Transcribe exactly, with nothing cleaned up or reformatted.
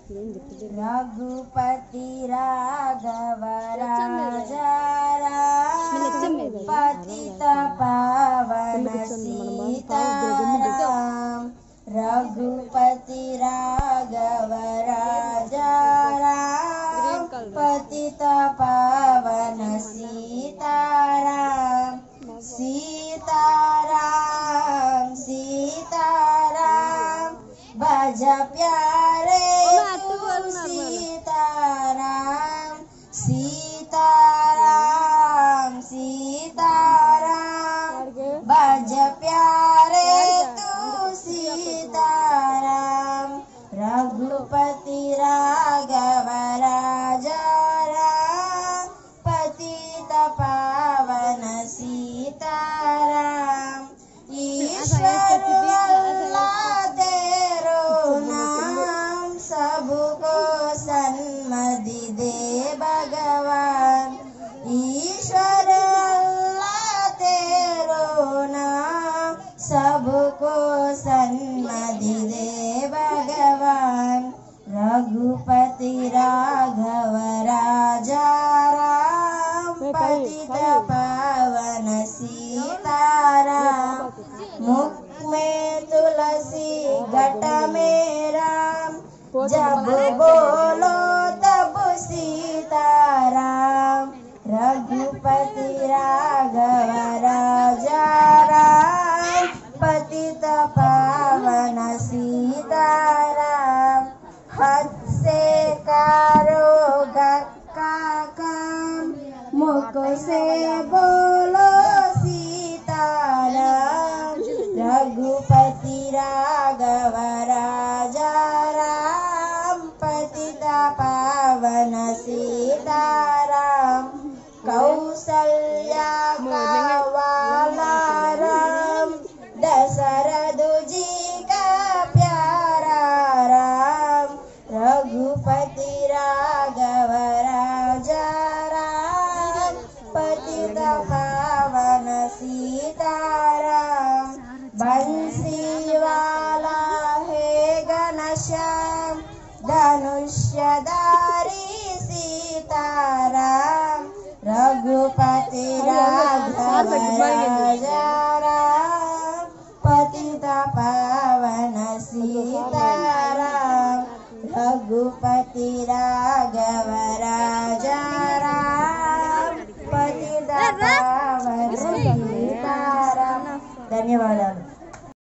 रघुपति राघव राजा राम पतित पावन सीताराम रघुपति राघव राजा राम पतित पावन सीताराम सीताराम सीताराम भज प्यारे सीताराम सीताराम सीताराम भज प्यारे तू सीताराम रघुपति राघव राजा राम पतित पावन सीताराम ईश्वर अल्लाह तेरो नाम सबको सन्मति दे भगवान ईश्वर अल्लाह तेरो नाम सबको सन्मति दे भगवान रघुपति राघव राजा राम पतित पावन सीताराम मुख में तुलसी घट में राम जब बोलो तब सीताराम रघुपति राघव राजा राम पतित पावन सीताराम हाथ से कारो का काम मुख से बोलो सीताराम रघुपति राघव राजा राम पतित पावन सीताराम कौसल्या का वाला राम दशरथ जी का प्यारा राम रघुपति राघव राजा राम पतित पावन सीताराम बंसी वाला है घनश्याम धनुष्यधारी सीताराम रघुपति राघव राजा राम पतित पावन सीताराम रघुपति राघव राजा राम पतित पावन सीताराम। ధన్యవాదాలు।